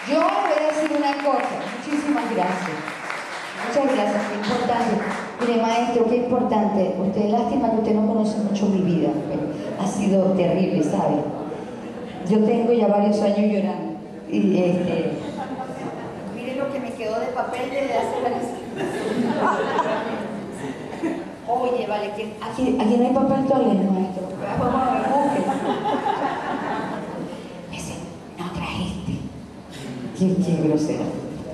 Yo voy a decir una cosa, muchísimas gracias. Muchas gracias, qué importante. Mire, maestro, qué importante. Usted, lástima que usted no conoce mucho mi vida. Ha sido terrible, ¿sabe? Yo tengo ya varios años llorando. Y mire lo que me quedó de papel de hace varios años. Oye, vale, que aquí no hay papel toalete, maestro. Vamos a ver, busque. Ese, no trajiste. Qué grosera.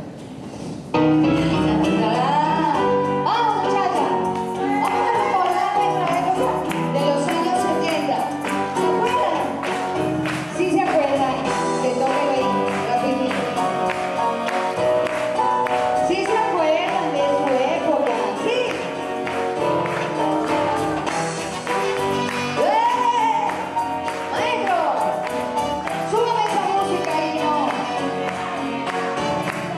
¡Vamos, muchachas! Vamos a recordar nuestra época de los años 70. ¿Se acuerdan? Sí se acuerdan. Que toquen ahí, rapidito. Sí se acuerdan de su época. Sí. Maestro, súbame esa música ahí, ¿no?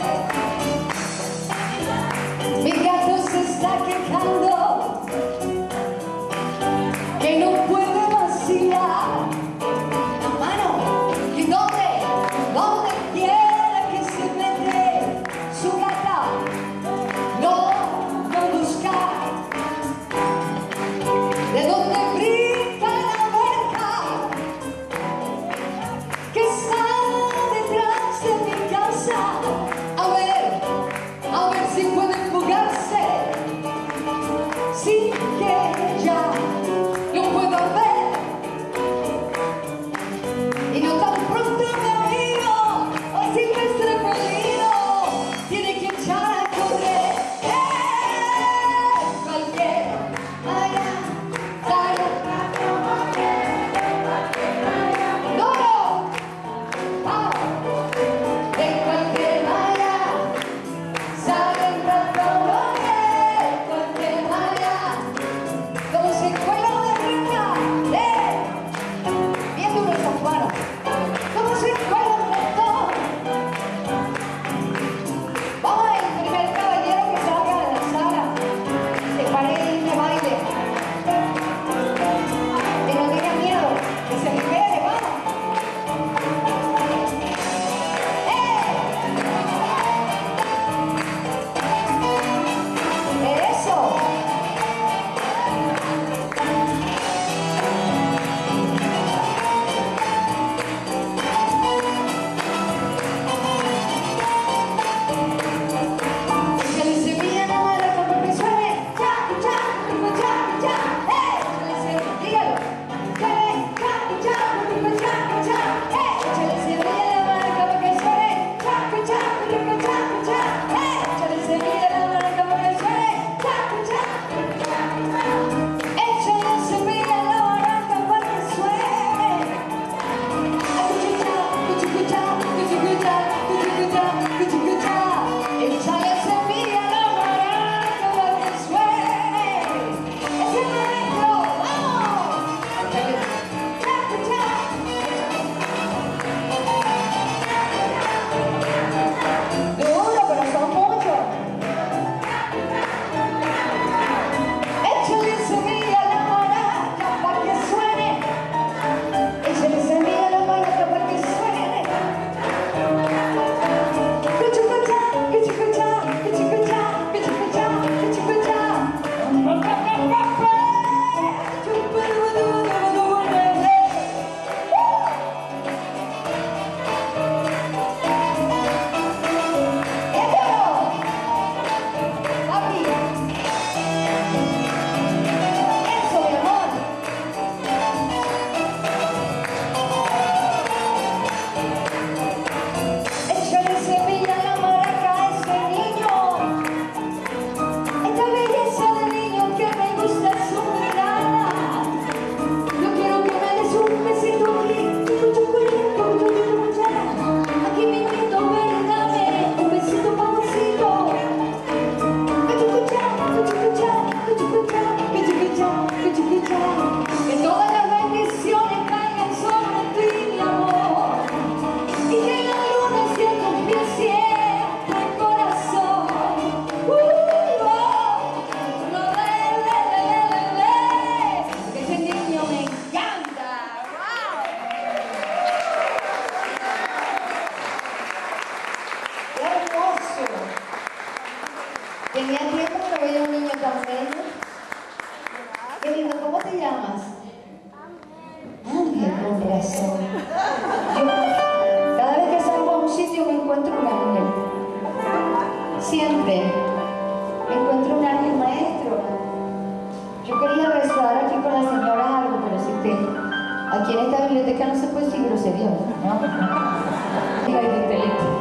llamas? Ángel, con razón. Yo, cada vez que salgo a un sitio me encuentro un ángel. Siempre me encuentro un ángel maestro. Yo quería rezar aquí con la señora algo, pero si usted, aquí en esta biblioteca no se puede decir grosería, ¿no? Diga el intelecto.